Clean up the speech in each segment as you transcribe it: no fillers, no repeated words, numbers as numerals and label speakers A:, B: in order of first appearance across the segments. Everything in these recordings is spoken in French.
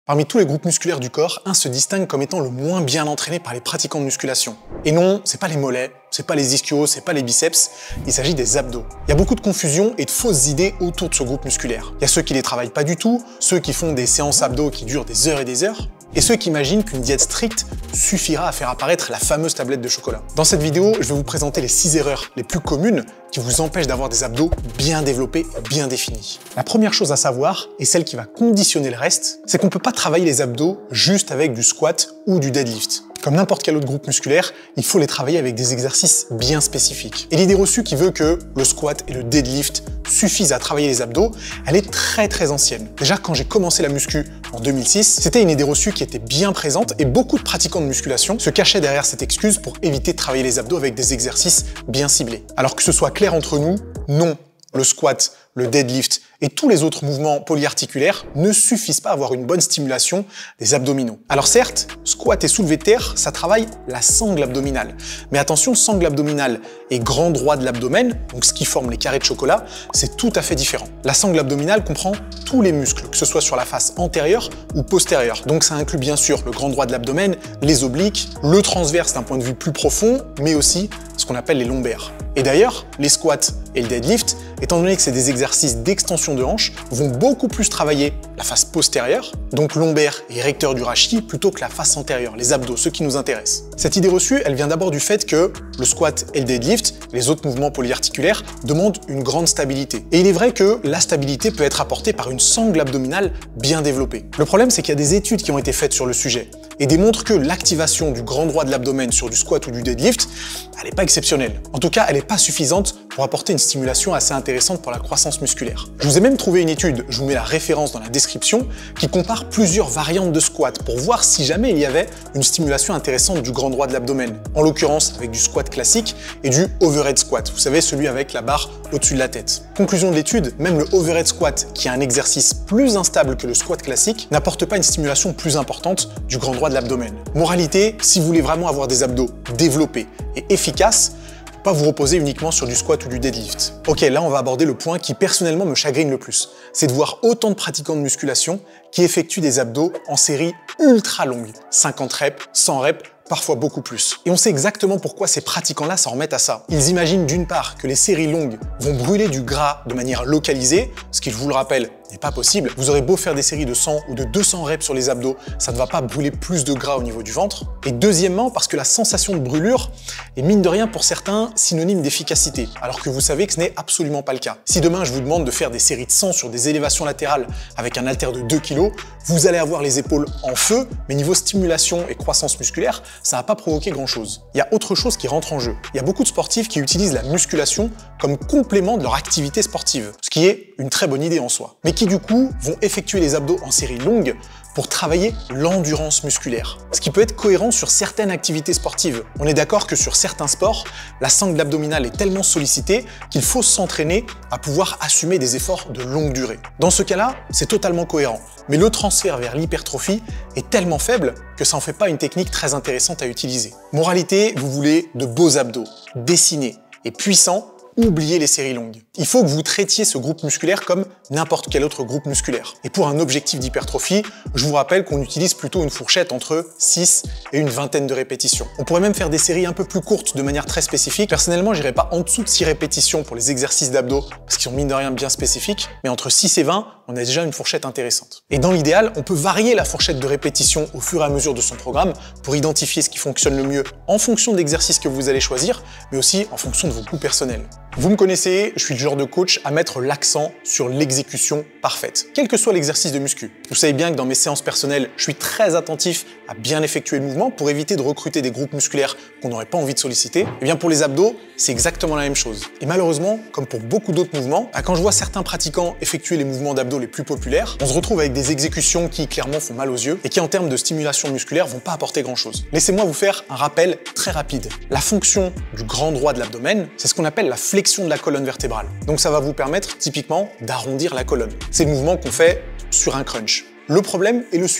A: Parmi tous les groupes musculaires du corps, un se distingue comme étant le moins bien entraîné par les pratiquants de musculation. Et non, c'est pas les mollets, c'est pas les ischios, c'est pas les biceps, il s'agit des abdos. Il y a beaucoup de confusion et de fausses idées autour de ce groupe musculaire. Il y a ceux qui les travaillent pas du tout, ceux qui font des séances abdos qui durent des heures et des heures, et ceux qui imaginent qu'une diète stricte suffira à faire apparaître la fameuse tablette de chocolat. Dans cette vidéo, je vais vous présenter les 6 erreurs les plus communes qui vous empêchent d'avoir des abdos bien développés et bien définis. La première chose à savoir, et celle qui va conditionner le reste, c'est qu'on ne peut pas travailler les abdos juste avec du squat ou du deadlift. Comme n'importe quel autre groupe musculaire, il faut les travailler avec des exercices bien spécifiques. Et l'idée reçue qui veut que le squat et le deadlift suffisent à travailler les abdos, elle est très ancienne. Déjà, quand j'ai commencé la muscu en 2006, c'était une idée reçue qui était bien présente et beaucoup de pratiquants de musculation se cachaient derrière cette excuse pour éviter de travailler les abdos avec des exercices bien ciblés. Alors que ce soit clair entre nous, non. Le squat, le deadlift et tous les autres mouvements polyarticulaires ne suffisent pas à avoir une bonne stimulation des abdominaux. Alors certes, squat et soulevé de terre, ça travaille la sangle abdominale. Mais attention, sangle abdominale et grand droit de l'abdomen, donc ce qui forme les carrés de chocolat, c'est tout à fait différent. La sangle abdominale comprend tous les muscles, que ce soit sur la face antérieure ou postérieure. Donc ça inclut bien sûr le grand droit de l'abdomen, les obliques, le transverse d'un point de vue plus profond, mais aussi ce qu'on appelle les lombaires. Et d'ailleurs, les squats et le deadlift, étant donné que c'est des exercices d'extension de hanche, vont beaucoup plus travailler la face postérieure, donc lombaire et érecteur du rachis, plutôt que la face antérieure, les abdos, ceux qui nous intéressent. Cette idée reçue, elle vient d'abord du fait que le squat et le deadlift, les autres mouvements polyarticulaires, demandent une grande stabilité. Et il est vrai que la stabilité peut être apportée par une sangle abdominale bien développée. Le problème, c'est qu'il y a des études qui ont été faites sur le sujet et démontrent que l'activation du grand droit de l'abdomen sur du squat ou du deadlift, elle n'est pas exceptionnelle. En tout cas, elle n'est pas suffisante pour apporter une stimulation assez intéressante pour la croissance musculaire. Je vous ai même trouvé une étude, je vous mets la référence dans la description, qui compare plusieurs variantes de squat pour voir si jamais il y avait une stimulation intéressante du grand droit de l'abdomen. En l'occurrence avec du squat classique et du overhead squat, vous savez, celui avec la barre au-dessus de la tête. Conclusion de l'étude, même le overhead squat, qui est un exercice plus instable que le squat classique, n'apporte pas une stimulation plus importante du grand droit de l'abdomen. Moralité, si vous voulez vraiment avoir des abdos développés et efficaces, pas vous reposer uniquement sur du squat ou du deadlift. Ok, là on va aborder le point qui personnellement me chagrine le plus. C'est de voir autant de pratiquants de musculation qui effectuent des abdos en série ultra longue. 50 reps, 100 reps, parfois beaucoup plus. Et on sait exactement pourquoi ces pratiquants-là s'en remettent à ça. Ils imaginent d'une part que les séries longues vont brûler du gras de manière localisée, ce qui, je vous le rappelle, n'est pas possible. Vous aurez beau faire des séries de 100 ou de 200 reps sur les abdos, ça ne va pas brûler plus de gras au niveau du ventre. Et deuxièmement, parce que la sensation de brûlure est mine de rien pour certains synonyme d'efficacité, alors que vous savez que ce n'est absolument pas le cas. Si demain je vous demande de faire des séries de 100 sur des élévations latérales avec un haltère de 2 kg, vous allez avoir les épaules en feu, mais niveau stimulation et croissance musculaire, ça n'a pas provoqué grand chose. Il y a autre chose qui rentre en jeu. Il y a beaucoup de sportifs qui utilisent la musculation comme complément de leur activité sportive, ce qui est une très bonne idée en soi, mais qui du coup vont effectuer les abdos en série longue pour travailler l'endurance musculaire, ce qui peut être cohérent sur certaines activités sportives. On est d'accord que sur certains sports, la sangle abdominale est tellement sollicitée qu'il faut s'entraîner à pouvoir assumer des efforts de longue durée. Dans ce cas-là, c'est totalement cohérent, mais le transfert vers l'hypertrophie est tellement faible que ça en fait pas une technique très intéressante à utiliser. Moralité, vous voulez de beaux abdos, dessinés et puissants, oubliez les séries longues. Il faut que vous traitiez ce groupe musculaire comme n'importe quel autre groupe musculaire. Et pour un objectif d'hypertrophie, je vous rappelle qu'on utilise plutôt une fourchette entre 6 et une vingtaine de répétitions. On pourrait même faire des séries un peu plus courtes de manière très spécifique. Personnellement, j'irai pas en dessous de 6 répétitions pour les exercices d'abdos parce qu'ils sont mine de rien bien spécifiques, mais entre 6 et 20, on a déjà une fourchette intéressante. Et dans l'idéal, on peut varier la fourchette de répétitions au fur et à mesure de son programme pour identifier ce qui fonctionne le mieux en fonction de l'exercice que vous allez choisir, mais aussi en fonction de vos goûts personnels. Vous me connaissez, je suis le genre de coach à mettre l'accent sur l'exécution parfaite, quel que soit l'exercice de muscu. Vous savez bien que dans mes séances personnelles, je suis très attentif à bien effectuer le mouvement pour éviter de recruter des groupes musculaires qu'on n'aurait pas envie de solliciter. Et bien pour les abdos, c'est exactement la même chose. Et malheureusement, comme pour beaucoup d'autres mouvements, quand je vois certains pratiquants effectuer les mouvements d'abdos les plus populaires, on se retrouve avec des exécutions qui clairement font mal aux yeux et qui en termes de stimulation musculaire vont pas apporter grand chose. Laissez-moi vous faire un rappel très rapide. La fonction du grand droit de l'abdomen, c'est ce qu'on appelle la flexion de la colonne vertébrale. Donc ça va vous permettre typiquement d'arrondir la colonne. C'est le mouvement qu'on fait sur un crunch. Le problème est le suivant.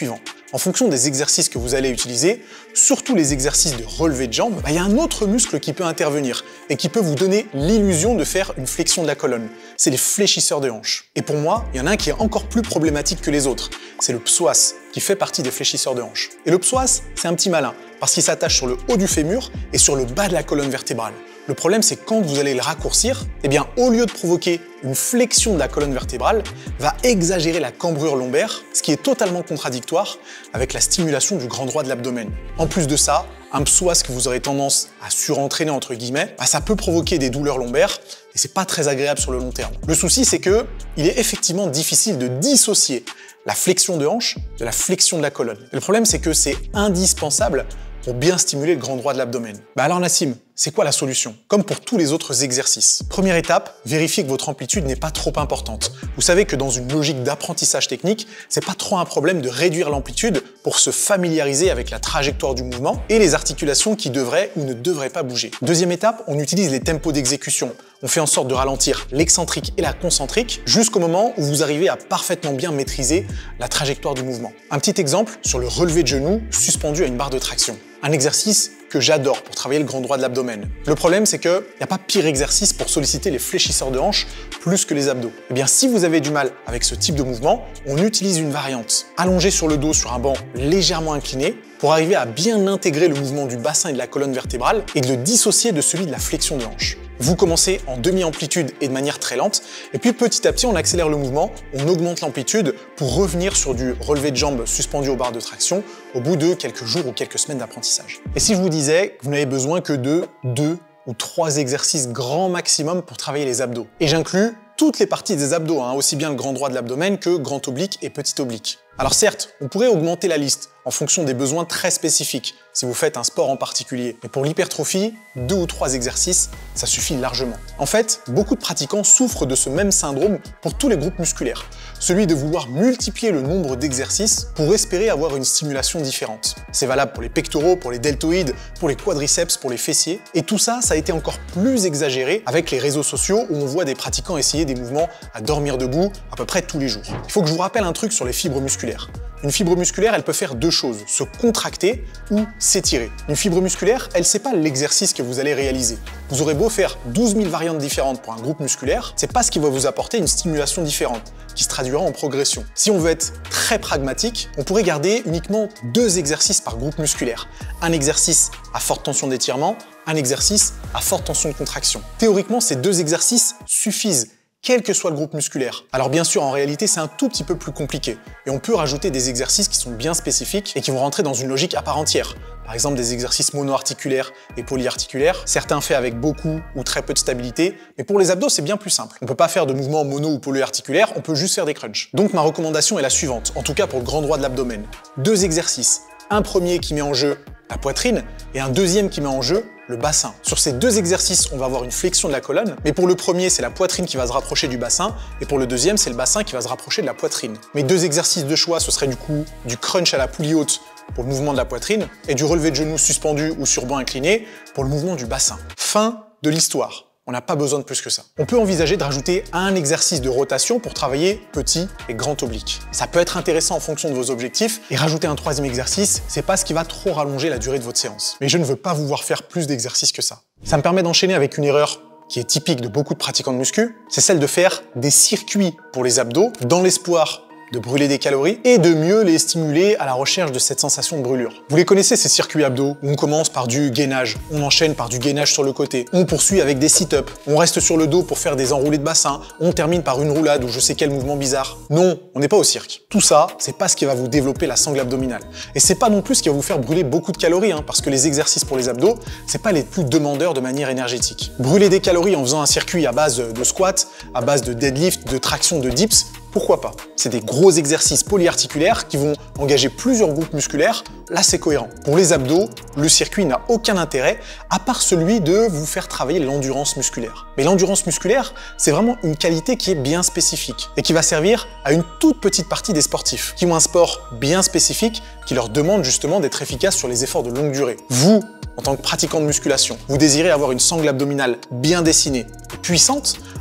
A: En fonction des exercices que vous allez utiliser, surtout les exercices de relevé de jambes, il y a un autre muscle qui peut intervenir et qui peut vous donner l'illusion de faire une flexion de la colonne. C'est les fléchisseurs de hanches. Et pour moi, il y en a un qui est encore plus problématique que les autres. C'est le psoas, qui fait partie des fléchisseurs de hanches. Et le psoas, c'est un petit malin, parce qu'il s'attache sur le haut du fémur et sur le bas de la colonne vertébrale. Le problème, c'est que quand vous allez le raccourcir, eh bien, au lieu de provoquer une flexion de la colonne vertébrale, va exagérer la cambrure lombaire, ce qui est totalement contradictoire avec la stimulation du grand droit de l'abdomen. En plus de ça, un psoas que vous aurez tendance à surentraîner entre guillemets, ça peut provoquer des douleurs lombaires et c'est pas très agréable sur le long terme. Le souci, c'est que il est effectivement difficile de dissocier la flexion de hanche de la flexion de la colonne. Et le problème, c'est que c'est indispensable pour bien stimuler le grand droit de l'abdomen. Alors Nassim, c'est quoi la solution? Comme pour tous les autres exercices. Première étape, vérifiez que votre amplitude n'est pas trop importante. Vous savez que dans une logique d'apprentissage technique, c'est pas trop un problème de réduire l'amplitude pour se familiariser avec la trajectoire du mouvement et les articulations qui devraient ou ne devraient pas bouger. Deuxième étape, on utilise les tempos d'exécution. On fait en sorte de ralentir l'excentrique et la concentrique jusqu'au moment où vous arrivez à parfaitement bien maîtriser la trajectoire du mouvement. Un petit exemple sur le relevé de genou suspendu à une barre de traction. Un exercice que j'adore pour travailler le grand droit de l'abdomen. Le problème, c'est qu'il n'y a pas pire exercice pour solliciter les fléchisseurs de hanches plus que les abdos. Eh bien, si vous avez du mal avec ce type de mouvement, on utilise une variante. Allongé sur le dos sur un banc légèrement incliné pour arriver à bien intégrer le mouvement du bassin et de la colonne vertébrale et de le dissocier de celui de la flexion de hanche. Vous commencez en demi-amplitude et de manière très lente, et puis petit à petit on accélère le mouvement, on augmente l'amplitude pour revenir sur du relevé de jambes suspendu aux barres de traction au bout de quelques jours ou quelques semaines d'apprentissage. Et si je vous disais que vous n'avez besoin que de 2 ou 3 exercices grand maximum pour travailler les abdos, et j'inclus toutes les parties des abdos, aussi bien le grand droit de l'abdomen que grand oblique et petit oblique. Alors certes, on pourrait augmenter la liste en fonction des besoins très spécifiques, si vous faites un sport en particulier. Mais pour l'hypertrophie, 2 ou 3 exercices, ça suffit largement. En fait, beaucoup de pratiquants souffrent de ce même syndrome pour tous les groupes musculaires, celui de vouloir multiplier le nombre d'exercices pour espérer avoir une stimulation différente. C'est valable pour les pectoraux, pour les deltoïdes, pour les quadriceps, pour les fessiers. Et tout ça, ça a été encore plus exagéré avec les réseaux sociaux où on voit des pratiquants essayer des mouvements à dormir debout à peu près tous les jours. Il faut que je vous rappelle un truc sur les fibres musculaires. Une fibre musculaire, elle peut faire 2 choses, se contracter ou s'étirer. Une fibre musculaire, elle sait pas l'exercice que vous allez réaliser. Vous aurez beau faire 12 000 variantes différentes pour un groupe musculaire, c'est pas ce qui va vous apporter une stimulation différente, qui se traduira en progression. Si on veut être très pragmatique, on pourrait garder uniquement 2 exercices par groupe musculaire. Un exercice à forte tension d'étirement, un exercice à forte tension de contraction. Théoriquement, ces 2 exercices suffisent, quel que soit le groupe musculaire. Alors bien sûr, en réalité, c'est un tout petit peu plus compliqué. Et on peut rajouter des exercices qui sont bien spécifiques et qui vont rentrer dans une logique à part entière. Par exemple, des exercices monoarticulaires et polyarticulaires, certains faits avec beaucoup ou très peu de stabilité. Mais pour les abdos, c'est bien plus simple. On ne peut pas faire de mouvements mono ou polyarticulaires, on peut juste faire des crunchs. Donc ma recommandation est la suivante, en tout cas pour le grand droit de l'abdomen. 2 exercices. Un premier qui met en jeu la poitrine et un deuxième qui met en jeu le bassin. Sur ces 2 exercices, on va avoir une flexion de la colonne, mais pour le premier, c'est la poitrine qui va se rapprocher du bassin, et pour le deuxième, c'est le bassin qui va se rapprocher de la poitrine. Mes 2 exercices de choix, ce serait du coup du crunch à la poulie haute pour le mouvement de la poitrine, et du relevé de genoux suspendu ou sur banc incliné pour le mouvement du bassin. Fin de l'histoire. On n'a pas besoin de plus que ça. On peut envisager de rajouter un exercice de rotation pour travailler petit et grand oblique. Ça peut être intéressant en fonction de vos objectifs, et rajouter un 3e exercice, c'est pas ce qui va trop rallonger la durée de votre séance. Mais je ne veux pas vous voir faire plus d'exercices que ça. Ça me permet d'enchaîner avec une erreur qui est typique de beaucoup de pratiquants de muscu, c'est celle de faire des circuits pour les abdos dans l'espoir de brûler des calories et de mieux les stimuler à la recherche de cette sensation de brûlure. Vous les connaissez ces circuits abdos où on commence par du gainage, on enchaîne par du gainage sur le côté, on poursuit avec des sit-ups, on reste sur le dos pour faire des enroulés de bassin, on termine par une roulade ou je sais quel mouvement bizarre. Non, on n'est pas au cirque. Tout ça, c'est pas ce qui va vous développer la sangle abdominale. Et c'est pas non plus ce qui va vous faire brûler beaucoup de calories, parce que les exercices pour les abdos, c'est pas les plus demandeurs de manière énergétique. Brûler des calories en faisant un circuit à base de squat, à base de deadlift, de traction, de dips, pourquoi pas? C'est des gros exercices polyarticulaires qui vont engager plusieurs groupes musculaires, là c'est cohérent. Pour les abdos, le circuit n'a aucun intérêt à part celui de vous faire travailler l'endurance musculaire. Mais l'endurance musculaire, c'est vraiment une qualité qui est bien spécifique et qui va servir à une toute petite partie des sportifs qui ont un sport bien spécifique qui leur demande justement d'être efficace sur les efforts de longue durée. Vous, en tant que pratiquant de musculation, vous désirez avoir une sangle abdominale bien dessinée et puissante,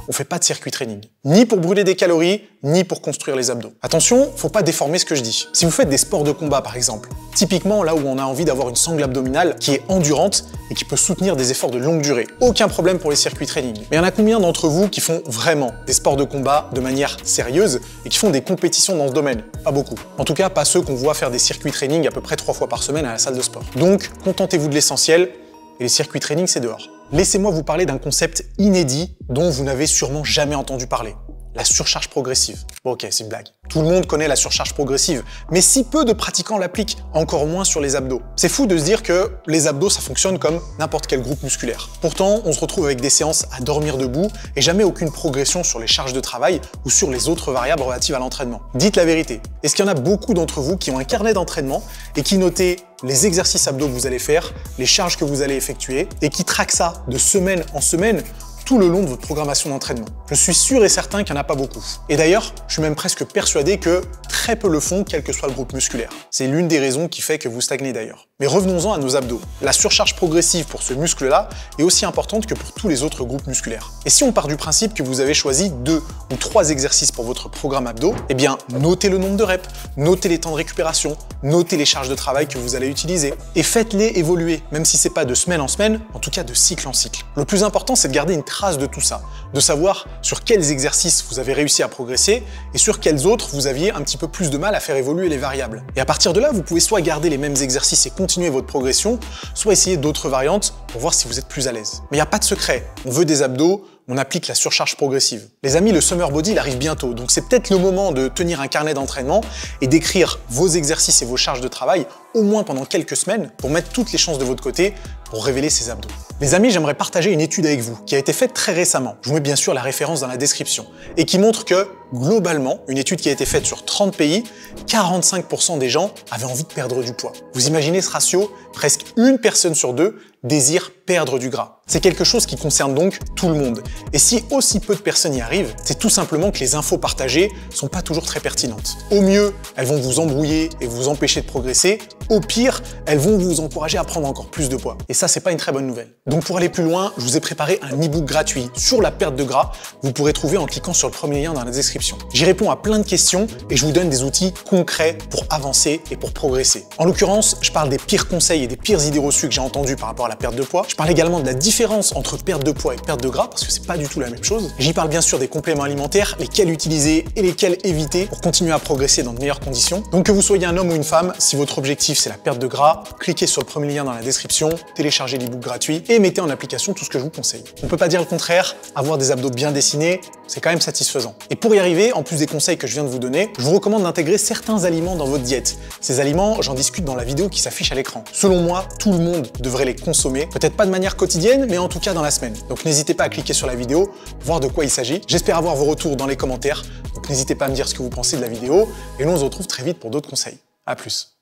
A: on fait pas de circuit training. Ni pour brûler des calories, ni pour construire les abdos. Attention, faut pas déformer ce que je dis. Si vous faites des sports de combat par exemple, typiquement là où on a envie d'avoir une sangle abdominale qui est endurante et qui peut soutenir des efforts de longue durée, aucun problème pour les circuits training. Mais il y en a combien d'entre vous qui font vraiment des sports de combat de manière sérieuse et qui font des compétitions dans ce domaine? Pas beaucoup. En tout cas, pas ceux qu'on voit faire des circuits training à peu près 3 fois par semaine à la salle de sport. Donc, contentez-vous de l'essentiel et les circuits training, c'est dehors. Laissez-moi vous parler d'un concept inédit dont vous n'avez sûrement jamais entendu parler. La surcharge progressive. Bon, ok, c'est une blague. Tout le monde connaît la surcharge progressive, mais si peu de pratiquants l'appliquent, encore moins sur les abdos. C'est fou de se dire que les abdos, ça fonctionne comme n'importe quel groupe musculaire. Pourtant, on se retrouve avec des séances à dormir debout et jamais aucune progression sur les charges de travail ou sur les autres variables relatives à l'entraînement. Dites la vérité. Est-ce qu'il y en a beaucoup d'entre vous qui ont un carnet d'entraînement et qui notent les exercices abdos que vous allez faire, les charges que vous allez effectuer et qui traquent ça de semaine en semaine tout le long de votre programmation d'entraînement? Je suis sûr et certain qu'il n'y en a pas beaucoup. Et d'ailleurs, je suis même presque persuadé que très peu le font, quel que soit le groupe musculaire. C'est l'une des raisons qui fait que vous stagnez d'ailleurs. Mais revenons-en à nos abdos. La surcharge progressive pour ce muscle-là est aussi importante que pour tous les autres groupes musculaires. Et si on part du principe que vous avez choisi 2 ou 3 exercices pour votre programme abdos, eh bien, notez le nombre de reps, notez les temps de récupération, notez les charges de travail que vous allez utiliser et faites-les évoluer, même si c'est pas de semaine en semaine, en tout cas de cycle en cycle. Le plus important, c'est de garder une trace de tout ça, de savoir sur quels exercices vous avez réussi à progresser et sur quels autres vous aviez un petit peu plus de mal à faire évoluer les variables. Et à partir de là, vous pouvez soit garder les mêmes exercices et continuer votre progression, soit essayer d'autres variantes pour voir si vous êtes plus à l'aise. Mais il n'y a pas de secret, on veut des abdos, on applique la surcharge progressive. Les amis, le Summer Body, il arrive bientôt, donc c'est peut-être le moment de tenir un carnet d'entraînement et d'écrire vos exercices et vos charges de travail au moins pendant quelques semaines pour mettre toutes les chances de votre côté pour révéler ces abdos. Les amis, j'aimerais partager une étude avec vous qui a été faite très récemment. Je vous mets bien sûr la référence dans la description et qui montre que, globalement, une étude qui a été faite sur 30 pays, 45% des gens avaient envie de perdre du poids. Vous imaginez ce ratio? Presque une personne sur 2 désire perdre du gras. C'est quelque chose qui concerne donc tout le monde. Et si aussi peu de personnes y arrivent, c'est tout simplement que les infos partagées sont pas toujours très pertinentes. Au mieux, elles vont vous embrouiller et vous empêcher de progresser. Au pire, elles vont vous encourager à prendre encore plus de poids. Et ça, c'est pas une très bonne nouvelle. Donc pour aller plus loin, je vous ai préparé un e-book gratuit sur la perte de gras. Vous pourrez trouver en cliquant sur le premier lien dans la description. J'y réponds à plein de questions et je vous donne des outils concrets pour avancer et pour progresser. En l'occurrence, je parle des pires conseils et des pires idées reçues que j'ai entendues par rapport à la perte de poids. Je parle également de la différence entre perte de poids et perte de gras parce que c'est pas du tout la même chose. J'y parle bien sûr des compléments alimentaires, lesquels utiliser et lesquels éviter pour continuer à progresser dans de meilleures conditions. Donc que vous soyez un homme ou une femme, si votre objectif c'est la perte de gras, cliquez sur le premier lien dans la description, téléchargez l'e-book gratuit et mettez en application tout ce que je vous conseille. On peut pas dire le contraire, avoir des abdos bien dessinés, c'est quand même satisfaisant. Et pour y arriver, en plus des conseils que je viens de vous donner, je vous recommande d'intégrer certains aliments dans votre diète. Ces aliments, j'en discute dans la vidéo qui s'affiche à l'écran. Selon moi, tout le monde devrait les consommer, peut-être pas de manière quotidienne, mais en tout cas dans la semaine. Donc n'hésitez pas à cliquer sur la vidéo, voir de quoi il s'agit. J'espère avoir vos retours dans les commentaires, donc n'hésitez pas à me dire ce que vous pensez de la vidéo, et nous on se retrouve très vite pour d'autres conseils. À plus.